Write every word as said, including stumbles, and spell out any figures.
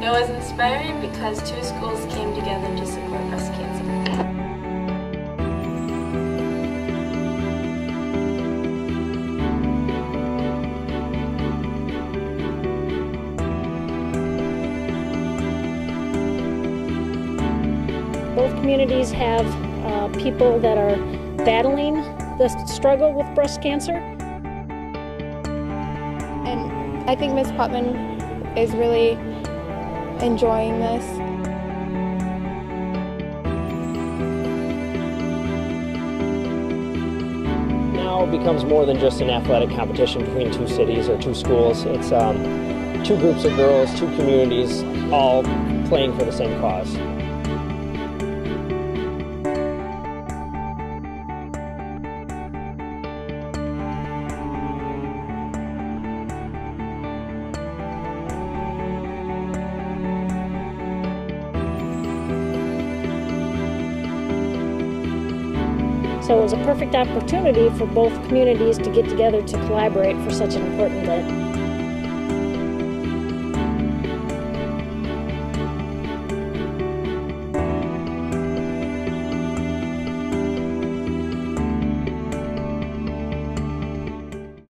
It was inspiring because two schools came together to support breast cancer. Both communities have uh, people that are battling the struggle with breast cancer. And I think Miz Putman is really enjoying this. Now it becomes more than just an athletic competition between two cities or two schools. It's um, two groups of girls, two communities, all playing for the same cause. So it was a perfect opportunity for both communities to get together to collaborate for such an important event.